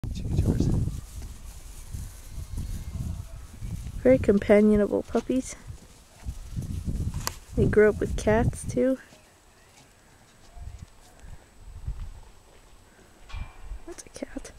Very companionable puppies. They grew up with cats too. That's a cat.